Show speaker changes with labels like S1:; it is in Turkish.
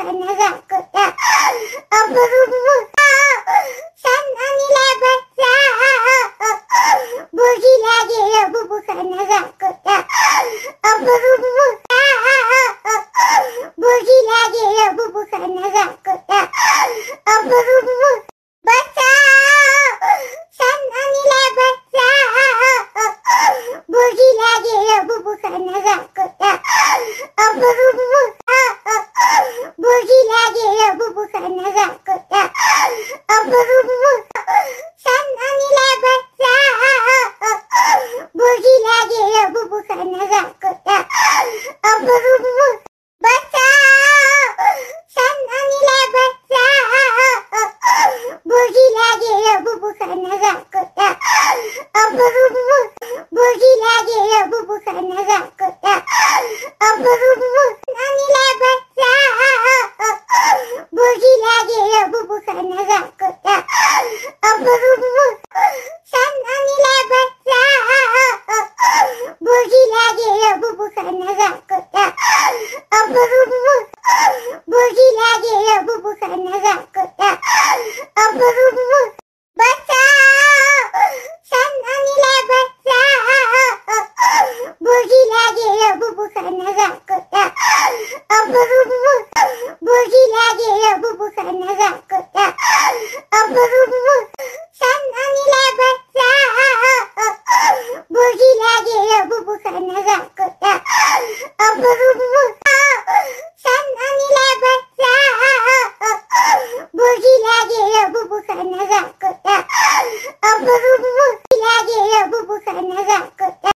S1: karna zakota. Abububu. Sen anile basa. Bugila gire bubu karna zakota. Abububu. Bugila gire bubu karna zakota. Abububu. Basa. Sen anile basa. Bugila gire bubu karna zakota. Abububu. Bugila gire bubu karna zakota. Abububu. Sen anile basa. Bugila gire bubu karna zakota. Abububu. Basa. Sen anile basa. Bugila gire bubu karna zakota. Abububu. Bugila gire bubu karna zakota. Abububu. Anile basa. Bugila gire bubu karna zakota. Abububu. Sen anile basa. Bugila gire bubu karna zakota. Abububu. Bugila gire bubu karna zakota. Abububu. Basa. Sen anile basa. Bugila gire bubu karna zakota. Abububu. Bugila gire bubu karna zakota. Abububu. Sen anile basa. Bugila gire bubu karna zakota. Abububu.